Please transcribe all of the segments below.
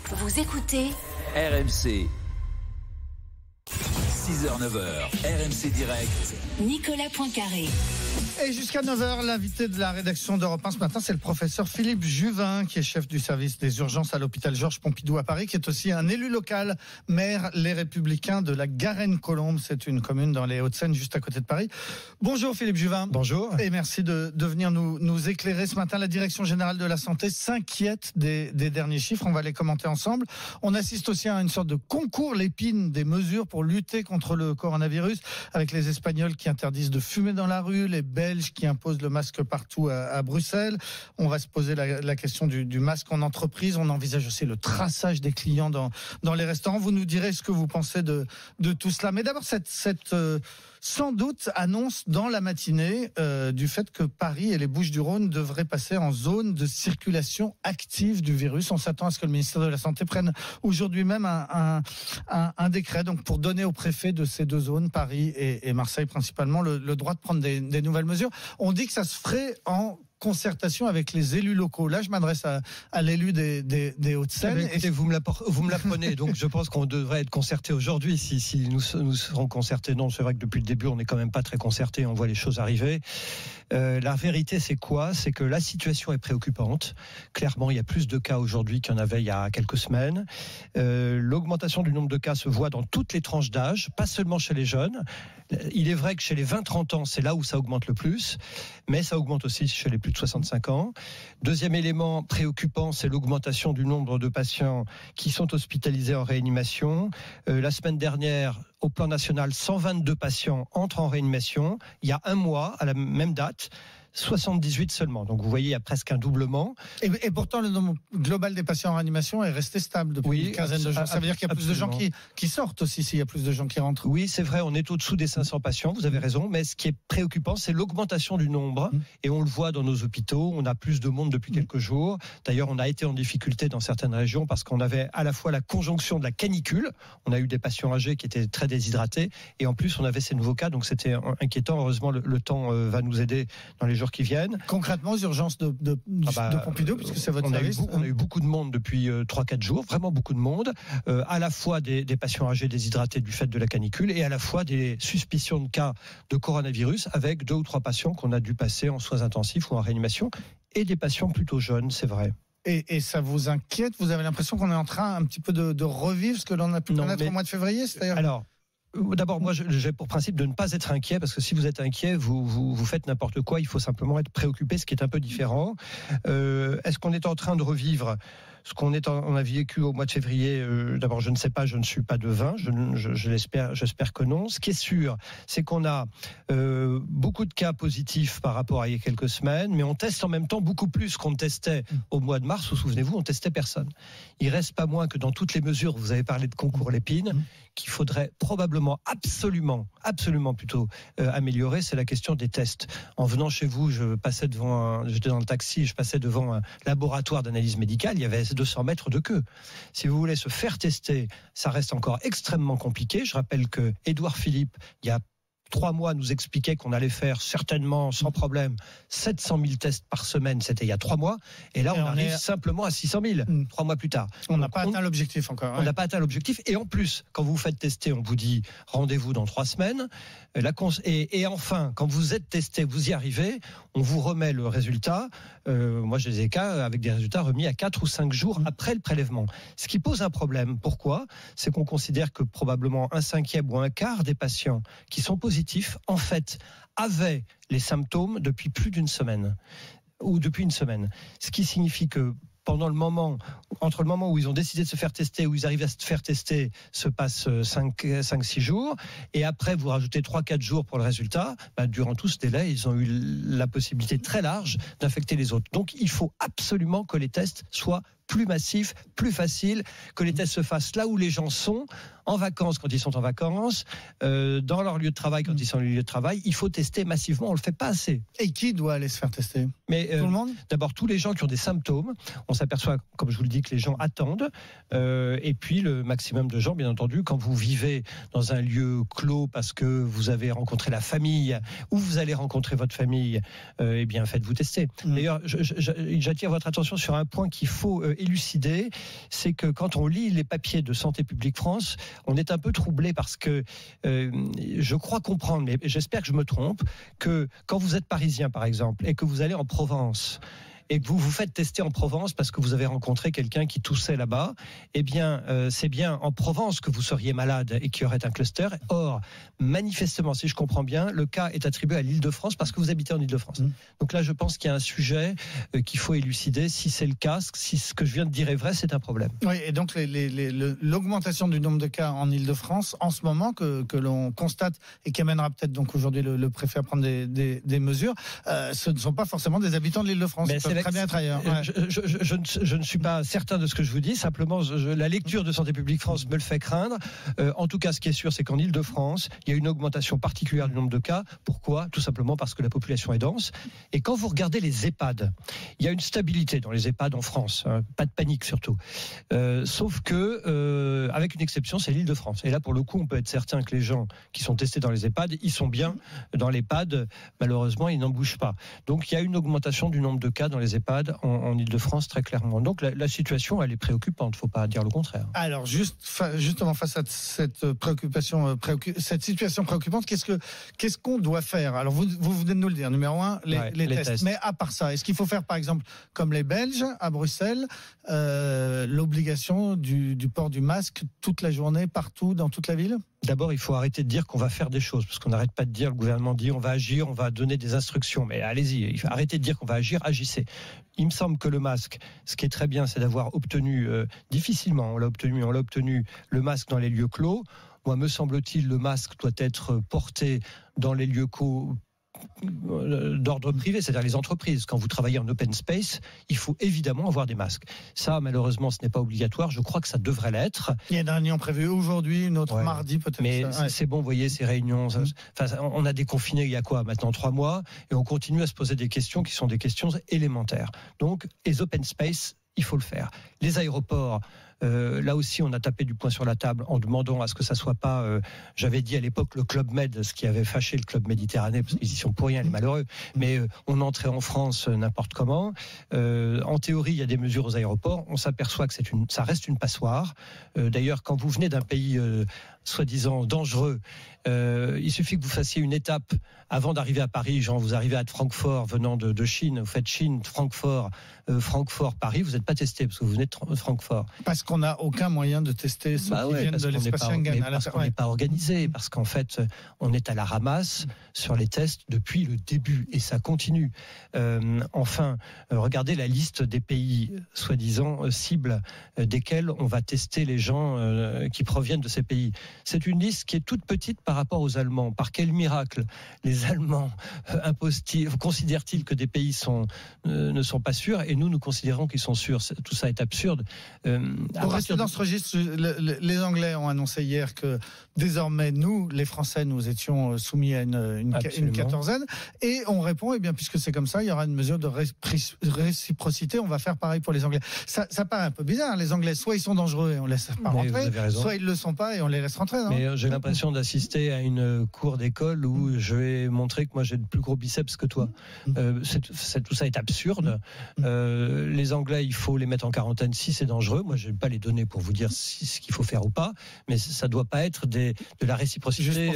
Vous écoutez RMC. 6h-9h, RMC Direct. Nicolas Poincaré. Et jusqu'à 9h, l'invité de la rédaction d'Europe 1 ce matin, c'est le professeur Philippe Juvin, qui est chef du service des urgences à l'hôpital Georges Pompidou à Paris, qui est aussi un élu local, maire Les Républicains de la Garenne-Colombe. C'est une commune dans les Hauts-de-Seine, juste à côté de Paris. Bonjour Philippe Juvin. Bonjour. Et merci de venir nous éclairer ce matin. La Direction Générale de la Santé s'inquiète des derniers chiffres. On va les commenter ensemble. On assiste aussi à une sorte de concours l'épine des mesures pour lutter contre le coronavirus, avec les Espagnols qui interdisent de fumer dans la rue, les Belges qui imposent le masque partout à Bruxelles. On va se poser la question du masque en entreprise. On envisage aussi le traçage des clients dans les restaurants. Vous nous direz ce que vous pensez de tout cela. Mais d'abord, cette sans doute annonce dans la matinée du fait que Paris et les Bouches-du-Rhône devraient passer en zone de circulation active du virus. On s'attend à ce que le ministère de la Santé prenne aujourd'hui même un décret donc pour donner aux préfets de ces deux zones, Paris et Marseille principalement, le droit de prendre des nouvelles mesures. On dit que ça se ferait en concertation avec les élus locaux. Là, je m'adresse à l'élu des Hauts-de-Seine. Écoutez, vous me l'apprenez, donc je pense qu'on devrait être concerté aujourd'hui. Si nous serons concertés, non, c'est vrai que depuis le début, on n'est quand même pas très concerté. On voit les choses arriver. La vérité, c'est quoi ? C'est que la situation est préoccupante. Clairement, il y a plus de cas aujourd'hui qu'il y en avait il y a quelques semaines. L'augmentation du nombre de cas se voit dans toutes les tranches d'âge, pas seulement chez les jeunes. Il est vrai que chez les 20-30 ans, c'est là où ça augmente le plus, mais ça augmente aussi chez les plus de 65 ans. Deuxième élément préoccupant, c'est l'augmentation du nombre de patients qui sont hospitalisés en réanimation. La semaine dernière, au plan national, 122 patients entrent en réanimation. Il y a un mois, à la même date, 78 seulement. Donc vous voyez, il y a presque un doublement. Et pourtant, le nombre global des patients en réanimation est resté stable depuis une quinzaine de jours. Ça veut dire qu'il y a plus de gens qui sortent aussi, s'il y a plus de gens qui rentrent. Oui, c'est vrai, on est au-dessous des 500 patients, vous avez raison, mais ce qui est préoccupant, c'est l'augmentation du nombre, et on le voit dans nos hôpitaux, on a plus de monde depuis quelques jours. D'ailleurs, on a été en difficulté dans certaines régions parce qu'on avait à la fois la conjonction de la canicule, on a eu des patients âgés qui étaient très déshydratés, et en plus, on avait ces nouveaux cas, donc c'était inquiétant. Heureusement, le temps va nous aider dans les jours qui viennent. Concrètement, aux urgences de Pompidou, puisque c'est votre service. On a eu beaucoup de monde depuis 3-4 jours, vraiment beaucoup de monde, à la fois des patients âgés déshydratés du fait de la canicule et à la fois des suspicions de cas de coronavirus avec 2 ou 3 patients qu'on a dû passer en soins intensifs ou en réanimation et des patients plutôt jeunes, c'est vrai. Et ça vous inquiète ? Vous avez l'impression qu'on est en train un petit peu de revivre ce que l'on a pu connaître au mois de février, c'est-à-dire... Alors, d'abord, moi, j'ai pour principe de ne pas être inquiet, parce que si vous êtes inquiet, vous faites n'importe quoi. Il faut simplement être préoccupé, ce qui est un peu différent. Est-ce qu'on est en train de revivre ce qu'on a vécu au mois de février? D'abord, je ne sais pas, je ne suis pas devin, j'espère que non. Ce qui est sûr, c'est qu'on a beaucoup de cas positifs par rapport à il y a quelques semaines, mais on teste en même temps beaucoup plus qu'on testait au mois de mars, où, souvenez-vous, on testait personne. Il reste pas moins que dans toutes les mesures, vous avez parlé de concours l'épine, qu'il faudrait probablement absolument plutôt améliorer, c'est la question des tests. En venant chez vous, j'étais dans le taxi, je passais devant un laboratoire d'analyse médicale, il y avait 200 mètres de queue. Si vous voulez se faire tester, ça reste encore extrêmement compliqué. Je rappelle que Édouard Philippe, il y a 3 mois, nous expliquait qu'on allait faire certainement, sans problème, 700 000 tests par semaine. C'était il y a 3 mois. Et là, on arrive simplement à 600 000, 3 mois plus tard. On n'a pas atteint l'objectif encore. On n'a pas atteint l'objectif. Et en plus, quand vous vous faites tester, on vous dit rendez-vous dans 3 semaines. Et enfin, quand vous êtes testé, vous y arrivez, on vous remet le résultat. Moi, j'ai des cas avec des résultats remis à 4 ou 5 jours après le prélèvement. Ce qui pose un problème. Pourquoi ? C'est qu'on considère que probablement 1/5 ou 1/4 des patients qui sont positifs, en fait, avaient les symptômes depuis plus d'une semaine ou depuis une semaine. Ce qui signifie que entre le moment où ils ont décidé de se faire tester, où ils arrivent à se faire tester, se passe 5-6 jours. Et après, vous rajoutez 3-4 jours pour le résultat. Durant tout ce délai, ils ont eu la possibilité très large d'infecter les autres. Donc, il faut absolument que les tests soient plus massifs, plus faciles, que les tests se fassent là où les gens sont, en vacances quand ils sont en vacances, dans leur lieu de travail quand ils sont en lieu de travail. Il faut tester massivement, on le fait pas assez. Et qui doit aller se faire tester ? Mais tout le monde ? D'abord, tous les gens qui ont des symptômes. On s'aperçoit, comme je vous le dis, que les gens attendent. Et puis, le maximum de gens, bien entendu, quand vous vivez dans un lieu clos parce que vous avez rencontré la famille ou vous allez rencontrer votre famille, eh bien, faites-vous tester. D'ailleurs, j'attire votre attention sur un point qu'il faut élucider, c'est que quand on lit les papiers de Santé publique France, on est un peu troublé parce que je crois comprendre, mais j'espère que je me trompe, que quand vous êtes parisien par exemple et que vous allez en Provence et que vous vous faites tester en Provence parce que vous avez rencontré quelqu'un qui toussait là-bas, eh bien, c'est bien en Provence que vous seriez malade et qu'il y aurait un cluster. Or, manifestement, si je comprends bien, le cas est attribué à l'Île-de-France parce que vous habitez en Île-de-France. Donc là, je pense qu'il y a un sujet qu'il faut élucider. Si c'est le cas, si ce que je viens de dire est vrai, c'est un problème. Oui, et donc l'augmentation du nombre de cas en Île-de-France, en ce moment, que l'on constate et qui amènera peut-être donc aujourd'hui le préfet à prendre des mesures, ce ne sont pas forcément des habitants de l'Île-de-France. Très bien être ailleurs. Ouais. Je ne suis pas certain de ce que je vous dis. Simplement, la lecture de Santé publique France me le fait craindre. En tout cas, ce qui est sûr, c'est qu'en Île-de-France, il y a une augmentation particulière du nombre de cas. Pourquoi ? Tout simplement parce que la population est dense. Et quand vous regardez les EHPAD, il y a une stabilité dans les EHPAD en France. Pas de panique surtout. Sauf que, avec une exception, c'est l'Île-de-France. Et là, pour le coup, on peut être certain que les gens qui sont testés dans les EHPAD, ils sont bien dans l'EHPAD. Malheureusement, ils n'en bougent pas. Donc, il y a une augmentation du nombre de cas dans les EHPAD en Ile-de-France très clairement. Donc la situation, elle est préoccupante, il ne faut pas dire le contraire. Alors justement face à cette préoccupation, cette situation préoccupante, qu'est-ce qu'on doit faire ? Alors vous venez de nous le dire, numéro 1, les tests. Mais à part ça, est-ce qu'il faut faire par exemple comme les Belges à Bruxelles, l'obligation du port du masque toute la journée, partout, dans toute la ville ? D'abord, il faut arrêter de dire qu'on va faire des choses, parce qu'on n'arrête pas de dire, le gouvernement dit on va agir, on va donner des instructions, mais allez-y, il faut arrêter de dire qu'on va agir, agissez. Il me semble que le masque, ce qui est très bien, c'est d'avoir obtenu, difficilement, on l'a obtenu le masque dans les lieux clos. Moi, me semble-t-il, le masque doit être porté dans les lieux d'ordre privé, c'est-à-dire les entreprises. Quand vous travaillez en open space, il faut évidemment avoir des masques. Ça, malheureusement, ce n'est pas obligatoire. Je crois que ça devrait l'être. Il y a une réunion prévue aujourd'hui, une autre mardi peut-être. Mais c'est bon, vous voyez, ces réunions. On a déconfiné il y a quoi maintenant 3 mois et on continue à se poser des questions qui sont des questions élémentaires. Donc, les open space, il faut le faire. Les aéroports, là aussi, on a tapé du poing sur la table en demandant à ce que ça soit pas. J'avais dit à l'époque le Club Med, ce qui avait fâché le Club Méditerranée, parce qu'ils y sont pour rien, les malheureux. Mais on entrait en France n'importe comment. En théorie, il y a des mesures aux aéroports. On s'aperçoit que ça reste une passoire. D'ailleurs, quand vous venez d'un pays soi-disant dangereux, il suffit que vous fassiez une étape avant d'arriver à Paris. Genre, vous arrivez à Francfort venant de Chine, vous faites Chine, Francfort, Paris, vous n'êtes pas testé parce que vous venez de Francfort. Parce qu'on n'a aucun moyen de tester ceux qui viennent de l'espace Schengen. Parce qu'on n'est pas organisé, parce qu'en fait, on est à la ramasse sur les tests depuis le début et ça continue. Enfin, regardez la liste des pays soi-disant cibles desquels on va tester les gens qui proviennent de ces pays. C'est une liste qui est toute petite par rapport aux Allemands. Par quel miracle les Allemands considèrent-ils que des pays ne sont pas sûrs et nous considérons qu'ils sont sûrs? Tout ça est absurde. Pour rester dans ce registre, les Anglais ont annoncé hier que désormais, nous, les Français, nous étions soumis à une quatorzaine. Et on répond, eh bien, puisque c'est comme ça, il y aura une mesure de réciprocité. On va faire pareil pour les Anglais. Ça paraît un peu bizarre. Les Anglais, soit ils sont dangereux et on ne laisse pas rentrer, soit ils ne le sont pas et on les laisse rentrer. Non ? Mais j'ai l'impression d'assister à une cour d'école où je vais montrer que moi j'ai le plus gros biceps que toi. Tout ça est absurde. Les Anglais, il faut les mettre en quarantaine si c'est dangereux. Moi, je n'ai pas les données pour vous dire ce qu'il faut faire ou pas, mais ça ne doit pas être de la réciprocité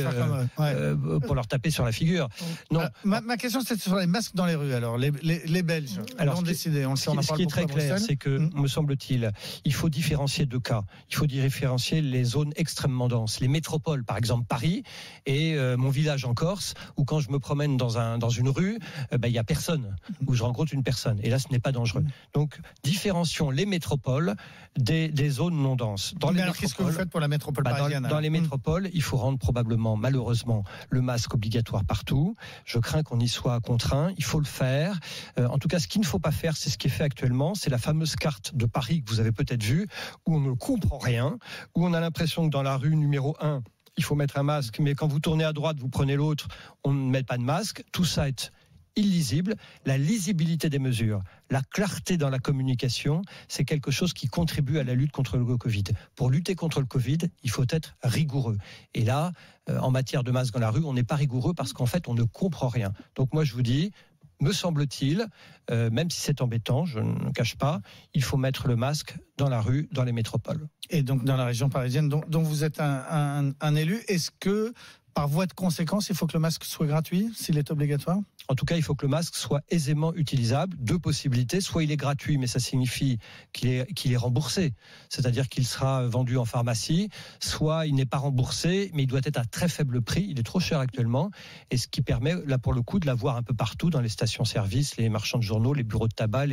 pour leur taper sur la figure. Non. Ma question, c'est sur les masques dans les rues. Alors, les Belges l'ont décidé. Ce qui est très clair, c'est que, me semble-t-il, il faut différencier 2 cas. Il faut différencier les zones extrêmement denses, les métropoles, par exemple Paris, et mon village en Corse, où quand je me promène dans une rue, il n'y a personne, où je rencontre une personne. Et là, ce n'est pas dangereux. Donc, différencions les métropoles des zones non denses. Alors, qu'est-ce que vous faites pour la métropole parisienne ? Dans les métropoles, il faut rendre probablement, malheureusement, le masque obligatoire partout. Je crains qu'on y soit contraint. Il faut le faire. En tout cas, ce qu'il ne faut pas faire, c'est ce qui est fait actuellement. C'est la fameuse carte de Paris que vous avez peut-être vue, où on ne comprend rien, où on a l'impression que dans la rue numéro 1, il faut mettre un masque, mais quand vous tournez à droite, vous prenez l'autre, on ne met pas de masque. Tout ça est illisible. La lisibilité des mesures, la clarté dans la communication, c'est quelque chose qui contribue à la lutte contre le Covid. Pour lutter contre le Covid, il faut être rigoureux. Et là, en matière de masques dans la rue, on n'est pas rigoureux parce qu'en fait, on ne comprend rien. Donc moi, je vous dis, me semble-t-il, même si c'est embêtant, je ne le cache pas, il faut mettre le masque dans la rue, dans les métropoles. Et donc dans la région parisienne dont vous êtes un élu, est-ce que par voie de conséquence, il faut que le masque soit gratuit s'il est obligatoire ? En tout cas, il faut que le masque soit aisément utilisable. Deux possibilités. Soit il est gratuit, mais ça signifie qu'il est remboursé. C'est-à-dire qu'il sera vendu en pharmacie. Soit il n'est pas remboursé, mais il doit être à très faible prix. Il est trop cher actuellement. Et ce qui permet, là, pour le coup, de l'avoir un peu partout dans les stations-service, les marchands de journaux, les bureaux de tabac.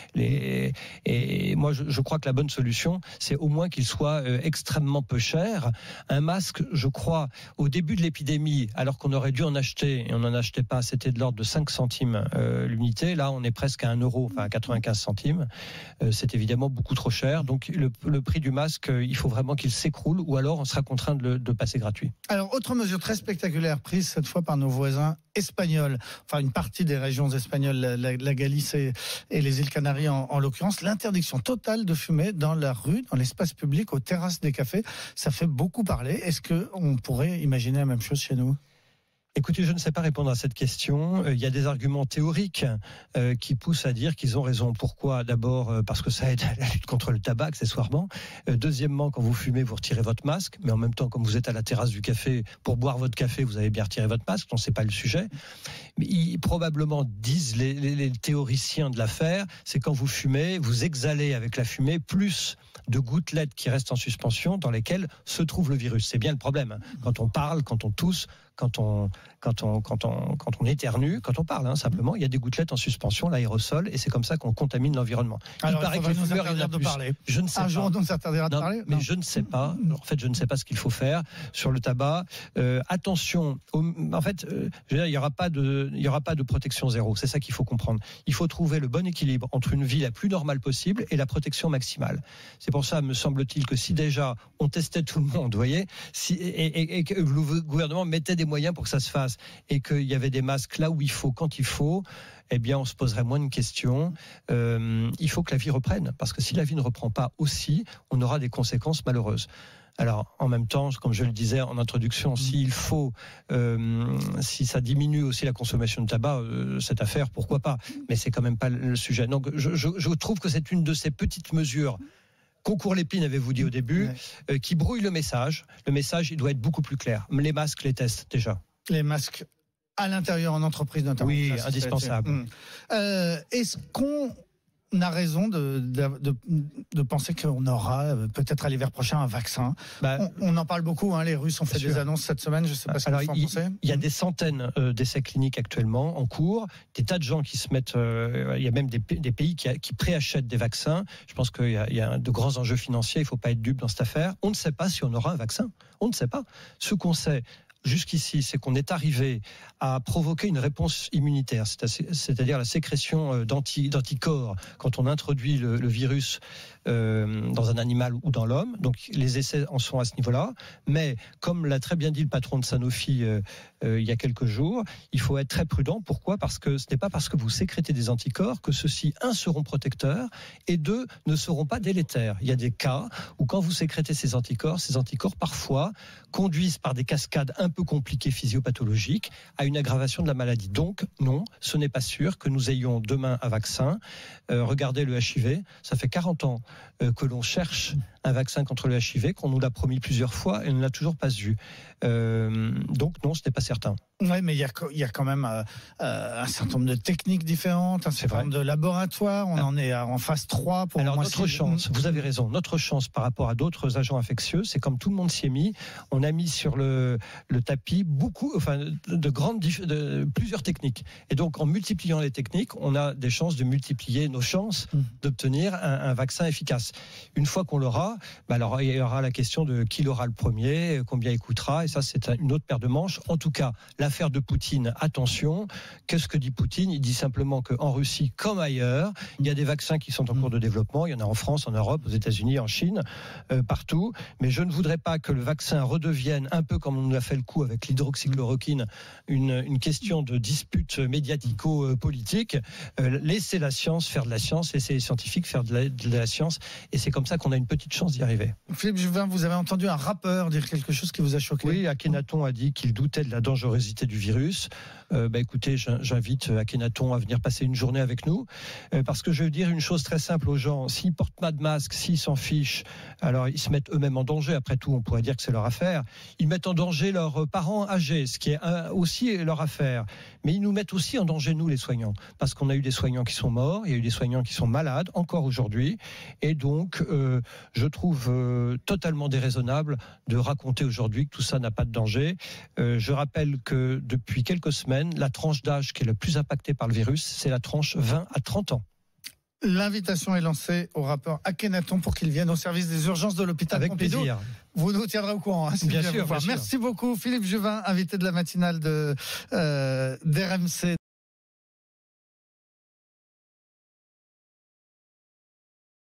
Et moi, je crois que la bonne solution, c'est au moins qu'il soit extrêmement peu cher. Un masque, je crois, au début de l'épidémie, alors qu'on aurait dû en acheter, et on n'en achetait pas, c'était de l'ordre de 5 centimes l'unité. Là, on est presque à 1 euro, enfin à 95 centimes. C'est évidemment beaucoup trop cher. Donc, le prix du masque, il faut vraiment qu'il s'écroule, ou alors on sera contraint de passer gratuit. Alors, autre mesure très spectaculaire prise cette fois par nos voisins espagnols, enfin une partie des régions espagnoles, la Galice et les îles Canaries en l'occurrence, l'interdiction totale de fumer dans la rue, dans l'espace public, aux terrasses des cafés. Ça fait beaucoup parler. Est-ce qu'on pourrait imaginer la même chose chez nous ? Écoutez, je ne sais pas répondre à cette question. Il y a des arguments théoriques qui poussent à dire qu'ils ont raison. Pourquoi ? D'abord, parce que ça aide à la lutte contre le tabac, accessoirement. Deuxièmement, quand vous fumez, vous retirez votre masque. Mais en même temps, comme vous êtes à la terrasse du café, pour boire votre café, vous avez bien retiré votre masque. Donc, c'est pas le sujet. Mais probablement, disent les théoriciens de l'affaire, c'est quand vous fumez, vous exhalez avec la fumée plus de gouttelettes qui restent en suspension dans lesquelles se trouve le virus. C'est bien le problème. Quand on parle, quand on tousse, quand on éternue, quand on parle, simplement, il y a des gouttelettes en suspension, l'aérosol, et c'est comme ça qu'on contamine l'environnement. Alors, il paraît que les fumeurs, il y en a plus. Je ne sais pas. Un jour, on s'interdira de parler. Mais je ne sais pas. En fait, je ne sais pas ce qu'il faut faire sur le tabac. Attention. En fait, je veux dire, il y aura pas de protection zéro. C'est ça qu'il faut comprendre. Il faut trouver le bon équilibre entre une vie la plus normale possible et la protection maximale. C'est pour ça, me semble-t-il, que si déjà on testait tout le monde, vous voyez, et que le gouvernement mettait des moyens pour que ça se fasse, et qu'il y avait des masques là où il faut, quand il faut, eh bien on se poserait moins de questions. Il faut que la vie reprenne, parce que si la vie ne reprend pas aussi, on aura des conséquences malheureuses. Alors, en même temps, comme je le disais en introduction, s'il faut, si ça diminue aussi la consommation de tabac, cette affaire, pourquoi pas ? Mais c'est quand même pas le sujet. Donc, je trouve que c'est une de ces petites mesures. Concours Lépine, avez-vous dit au début, qui brouille le message. Le message, il doit être beaucoup plus clair. Les masques, les tests, déjà. Les masques à l'intérieur, en entreprise notamment. Oui, indispensable. Est-ce qu'on a raison de penser qu'on aura peut-être à l'hiver prochain un vaccin ? On en parle beaucoup, les Russes ont fait des annonces cette semaine, je ne sais pas ce que vous en pensez. Il y a des centaines d'essais cliniques actuellement en cours, des tas de gens qui se mettent, il y a même des pays qui préachètent des vaccins. Je pense qu'il y a de grands enjeux financiers, il ne faut pas être dupe dans cette affaire. On ne sait pas si on aura un vaccin, on ne sait pas. Ce qu'on sait jusqu'ici, c'est qu'on est arrivé à provoquer une réponse immunitaire, c'est-à-dire la sécrétion d'anticorps quand on introduit le virus dans un animal ou dans l'homme. Donc les essais en sont à ce niveau-là. Mais comme l'a très bien dit le patron de Sanofi il y a quelques jours, il faut être très prudent. Pourquoi ? Parce que ce n'est pas parce que vous sécrétez des anticorps que ceux-ci, un, seront protecteurs et deux, ne seront pas délétères. Il y a des cas où quand vous sécrétez ces anticorps parfois conduisent par des cascades un peu compliquées physiopathologiques à une aggravation de la maladie. Donc non, ce n'est pas sûr que nous ayons demain un vaccin. Regardez le HIV, ça fait 40 ans que l'on cherche un vaccin contre le HIV, qu'on nous l'a promis plusieurs fois et on ne l'a toujours pas eu. Donc non, ce n'est pas certain. Oui, mais il y a quand même un certain nombre de techniques différentes, un certain nombre de laboratoires. On en est en phase 3. Alors notre chance, vous avez raison, notre chance par rapport à d'autres agents infectieux, c'est comme tout le monde s'y est mis, on a mis sur le tapis plusieurs techniques. Et donc en multipliant les techniques, on a des chances de multiplier nos chances d'obtenir un vaccin efficace. Une fois qu'on l'aura, alors il y aura la question de qui l'aura le premier, combien il coûtera, et ça c'est une autre paire de manches. En tout cas, l'affaire de Poutine, attention. Qu'est-ce que dit Poutine ? Il dit simplement qu'en Russie, comme ailleurs, il y a des vaccins qui sont en cours de développement. Il y en a en France, en Europe, aux États-Unis, en Chine, partout. Mais je ne voudrais pas que le vaccin redevienne, un peu comme on nous a fait le coup avec l'hydroxychloroquine, une question de dispute médiatico-politique. Laissez la science faire de la science, laissez les scientifiques faire de la science. Et c'est comme ça qu'on a une petite chance d'y arriver. Philippe Juvin, vous avez entendu un rappeur dire quelque chose qui vous a choqué ? Oui, Akhenaton a dit qu'il doutait de la dangerosité du virus. Écoutez, j'invite Akhenaton à venir passer une journée avec nous, parce que je veux dire une chose très simple aux gens. S'ils portent pas de masque, s'ils s'en fichent, alors ils se mettent eux-mêmes en danger. Après tout, on pourrait dire que c'est leur affaire. Ils mettent en danger leurs parents âgés, ce qui est aussi leur affaire. Mais ils nous mettent aussi en danger, nous, les soignants, parce qu'on a eu des soignants qui sont morts, il y a eu des soignants qui sont malades, encore aujourd'hui. Et donc, je trouve totalement déraisonnable de raconter aujourd'hui que tout ça n'a pas de danger. Je rappelle que depuis quelques semaines, la tranche d'âge qui est le plus impactée par le virus, c'est la tranche 20 à 30 ans. L'invitation est lancée au rappeur Akhenaton pour qu'il vienne au service des urgences de l'hôpital Avec Pompidou. plaisir. Vous nous tiendrez au courant. Bien sûr. Merci beaucoup Philippe Juvin, invité de la matinale de d'RMC.